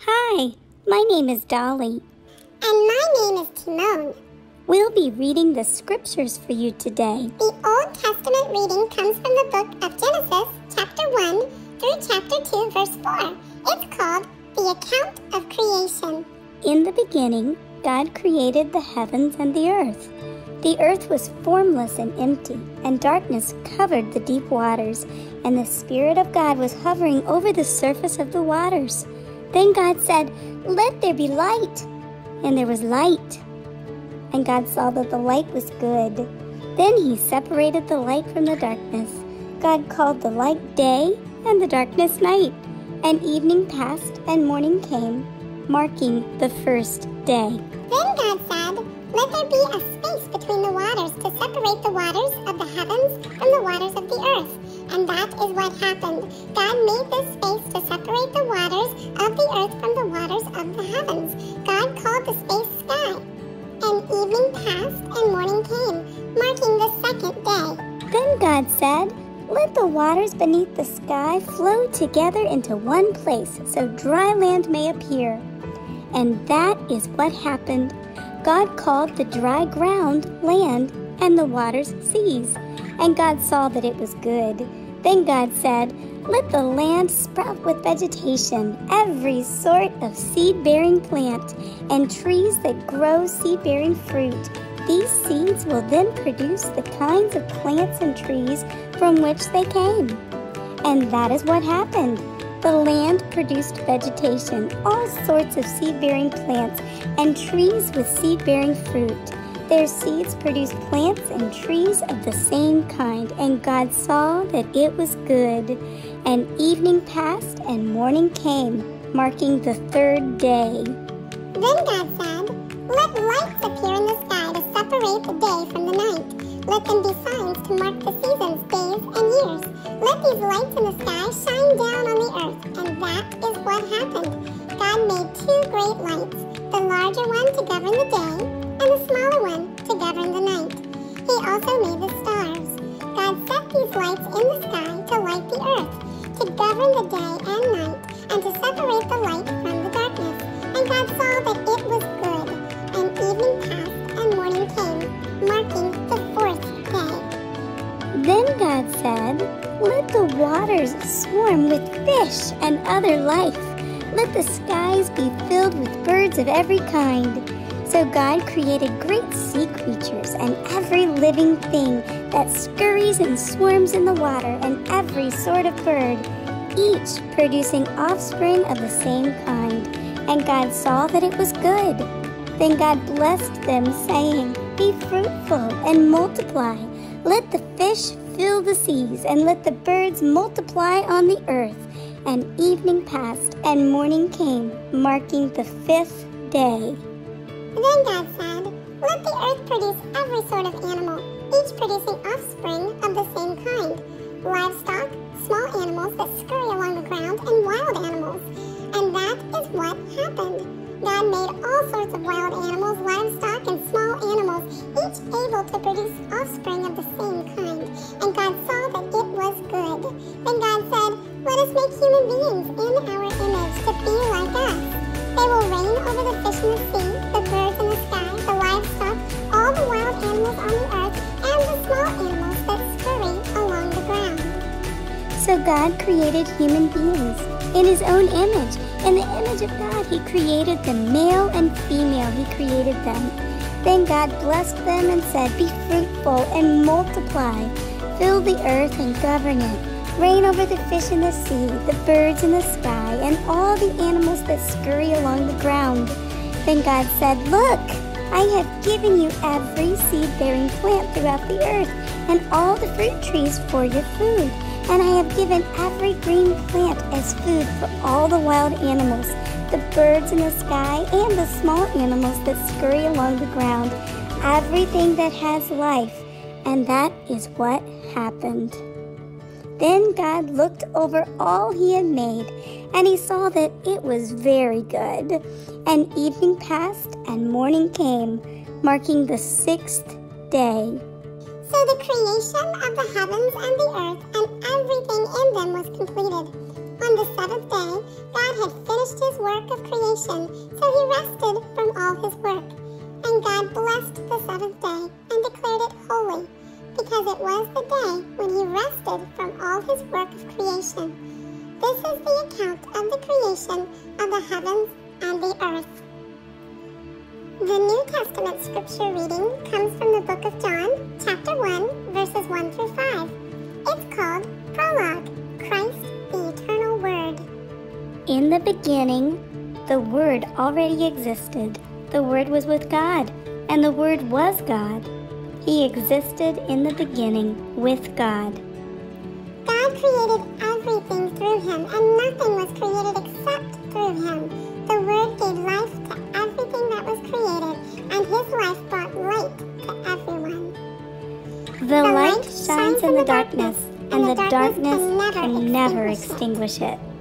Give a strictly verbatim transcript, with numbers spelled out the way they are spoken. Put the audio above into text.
Hi, my name is Dolly. And my name is Timone. We'll be reading the scriptures for you today. The Old Testament reading comes from the book of Genesis, chapter one, through chapter two, verse four. It's called The Account of Creation. In the beginning, God created the heavens and the earth. The earth was formless and empty, and darkness covered the deep waters, and the Spirit of God was hovering over the surface of the waters. Then God said, "Let there be light." And there was light. And God saw that the light was good. Then he separated the light from the darkness. God called the light day and the darkness night. And evening passed and morning came, marking the first day. Then God said, "Let there be a space between the waters to separate the waters of the heavens from the waters of the earth." And that is what happened. God made this space to separate the waters of the earth from the waters of the heavens. God called the space sky. And evening passed and morning came, marking the second day. Then God said, "Let the waters beneath the sky flow together into one place, so dry land may appear." And that is what happened. God called the dry ground land and the waters seas. And God saw that it was good. Then God said, "Let the land sprout with vegetation, every sort of seed-bearing plant, and trees that grow seed-bearing fruit. These seeds will then produce the kinds of plants and trees from which they came." And that is what happened. The land produced vegetation, all sorts of seed-bearing plants, and trees with seed-bearing fruit. Their seeds produced plants and trees of the same kind, and God saw that it was good. And evening passed and morning came, marking the third day. Then God said, "Let lights appear in the sky to separate the day from the night. Let them be signs to mark the seasons, days, and years. Let these lights in the sky shine down on the earth." And that is what happened. God made two great lights, the larger one to govern the day, and the smaller one to govern the night. He also made the stars. God set these lights in the sky to light the earth, to govern the day and night, and to separate the light from the darkness. And God saw that it was good. And evening passed and morning came, marking the fourth day. Then God said, "Let the waters swarm with fish and other life. Let the skies be filled with birds of every kind." So God created great sea creatures and every living thing that scurries and swarms in the water, and every sort of bird, each producing offspring of the same kind. And God saw that it was good. Then God blessed them, saying, "Be fruitful and multiply. Let the fish fill the seas, and let the birds multiply on the earth." And evening passed and morning came, marking the fifth day. Then God said, "Let the earth produce every sort of animal, each producing offspring of the same kind, livestock, small animals that scurry along the ground, and wild animals." And that is what happened. God made all sorts of wild animals, livestock, and small animals, each able to produce offspring of the same kind. And God saw that it was good. Then God said, "Let us make human beings in our image to be like us. They will reign over the fish in the sea, the birds in the sky, the livestock, all the wild animals on the earth, and the small animals that scurry along the ground." So God created human beings in his own image. In the image of God, he created them, male and female, he created them. Then God blessed them and said, "Be fruitful and multiply. Fill the earth and govern it. Reign over the fish in the sea, the birds in the sky, and all the animals that scurry along the ground." Then God said, "Look, I have given you every seed-bearing plant throughout the earth, and all the fruit trees for your food. And I have given every green plant as food for all the wild animals, the birds in the sky, and the small animals that scurry along the ground, everything that has life." And that is what happened. Then God looked over all he had made, and he saw that it was very good. And evening passed and morning came, marking the sixth day. So the creation of the heavens and the earth and everything in them was completed. On the seventh day, God had finished his work of creation, so he rested from all his work. And God blessed the seventh day and declared it holy, because it was the day when he rested from all his work of creation. This is the account of the creation of the heavens and the earth. The New Testament scripture reading comes from the book of John, chapter one, verses one through five. It's called Prologue, Christ, the Eternal Word. In the beginning, the Word already existed. The Word was with God, and the Word was God. He existed in the beginning with God. God created everything through him, and nothing was created except through him. The Word gave life to everything that was created, and his life brought light to everyone. The, The light light shines in the darkness, and the darkness can never can never extinguish it. extinguish it.